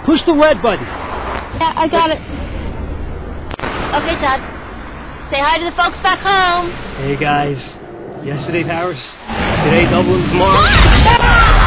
Push the red button. Yeah, I got it. Okay, Todd. Say hi to the folks back home. Hey guys. Yesterday Paris. Today Dublin. Tomorrow.